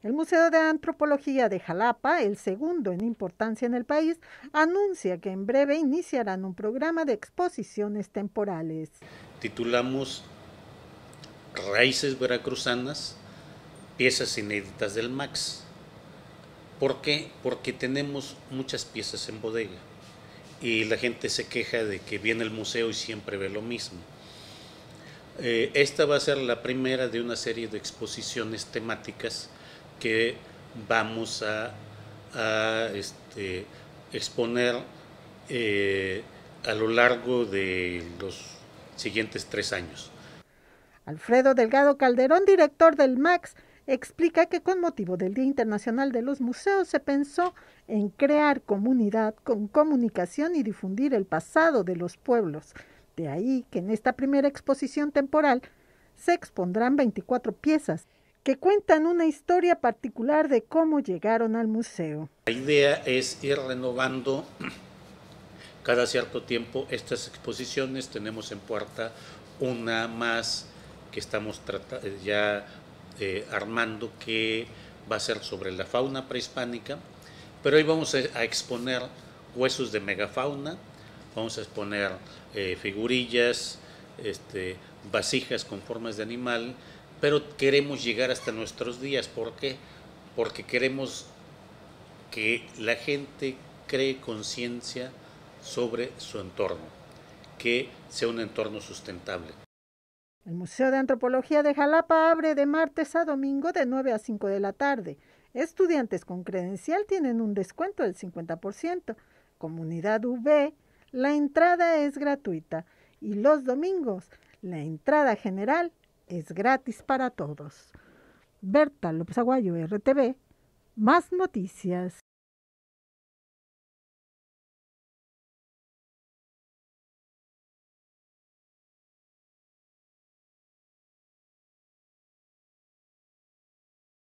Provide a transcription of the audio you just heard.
El Museo de Antropología de Jalapa, el segundo en importancia en el país, anuncia que en breve iniciarán un programa de exposiciones temporales. Titulamos Raíces Veracruzanas, piezas inéditas del MAX. ¿Por qué? Porque tenemos muchas piezas en bodega y la gente se queja de que viene al museo y siempre ve lo mismo. Esta va a ser la primera de una serie de exposiciones temáticas que vamos a exponer a lo largo de los siguientes 3 años. Alfredo Delgado Calderón, director del MAX, explica que con motivo del Día Internacional de los Museos se pensó en crear comunidad con comunicación y difundir el pasado de los pueblos. De ahí que en esta primera exposición temporal se expondrán 24 piezas que cuentan una historia particular de cómo llegaron al museo. La idea es ir renovando cada cierto tiempo estas exposiciones. Tenemos en puerta una más que estamos ya armando, que va a ser sobre la fauna prehispánica, pero hoy vamos a exponer huesos de megafauna, vamos a exponer figurillas, vasijas con formas de animal, pero queremos llegar hasta nuestros días. ¿Por qué? Porque queremos que la gente cree conciencia sobre su entorno, que sea un entorno sustentable. El Museo de Antropología de Jalapa abre de martes a domingo de 9 a 5 de la tarde. Estudiantes con credencial tienen un descuento del 50%. Comunidad UV, la entrada es gratuita y los domingos la entrada general es gratis para todos. Berta López Aguayo, RTV, más noticias.